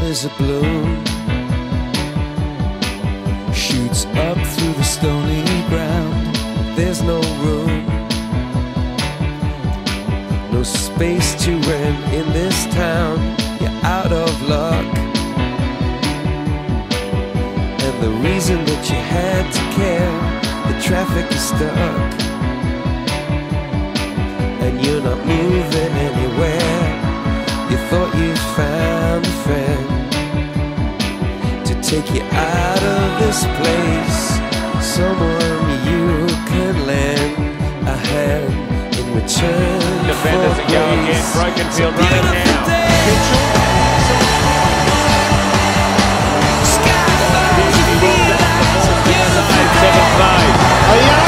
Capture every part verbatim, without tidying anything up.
as a bloom shoots up through the stony ground. There's no room, no space to rent in this town. You're out of luck, and the reason that you had to care, the traffic is stuck, and you're not moving anywhere. You thought you found a friend to take you out of this place, someone you can lend a hand in return. Defenders that go again, broken field running now. Seventh made. Oh yeah.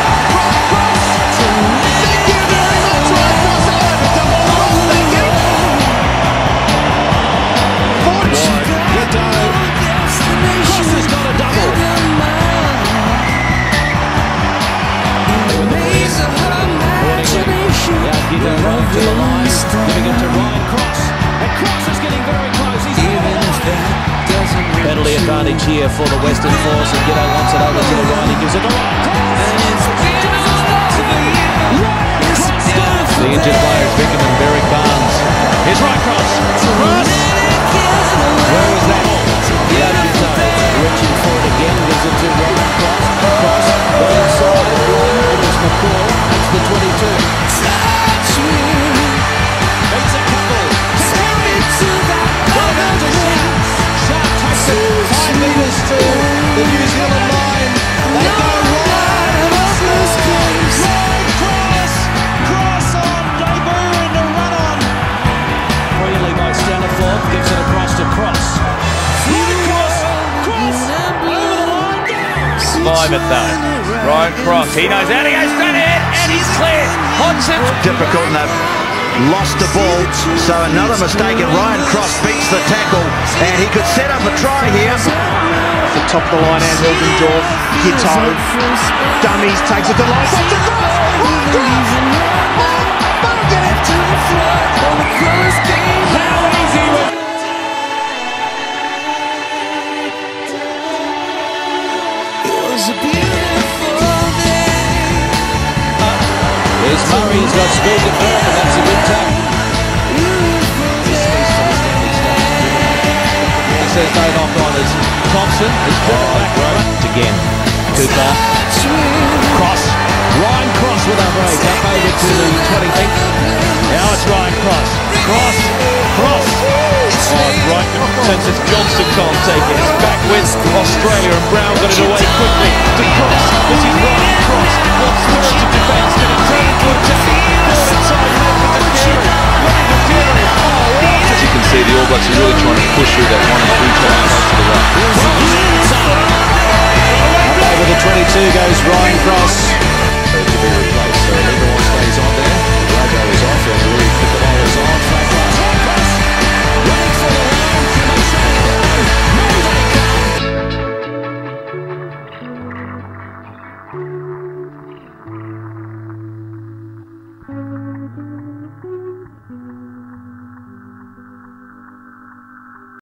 To the line, giving it to Ryan Cross, and Cross is getting very close. He's even if that doesn't penalty advantage here for the Western Force, and Giddo wants it over to the right. He gives it to Ryan Cross. The injured players, Vickham and Berwick Barnes. Here's Ryan Cross. Cross. Where is that? Reaching for it again, gives it to Ryan Cross. Cross, the inside, it is McCall. That's the twenty-two. To the New Zealand line, they go wide, Cross, Cross, Cross on debut and a run on. Freely by Staniforth, gives it across to Cross. Ryan Cross, Cross, over the line. Survive it though. Ryan Cross, he knows how to go straight ahead, and he's clear. Hodgson. Difficult, and they've lost the ball, so another mistake, and Ryan Cross beats the tackle, and he could set up a try here. The top of the line, and Hilgendorf hits home. Dummies, takes it to line. What's it Cross? Ryan Cross! How easy was it? was a beautiful day. There's Murray, he's got speed to firm, and that's a good tackle. There's no knock on as Thompson has put it back right again. Cooper, Cross, Ryan Cross with a break up over to the twenty-eight. Now it's Ryan Cross. Cross, Cross. Oh, right, since it's Johnston can't take it. It's back with Australia, and Brown got it away quickly to Cross. This is Ryan Cross. What's third to defence? Going to turn into a tackle. Ball inside, left to Carey. Ready to Carey. Oh, as you can see, the All Blacks are really trying to push through that one and two times to the right. Over the twenty-two goes Ryan Cross.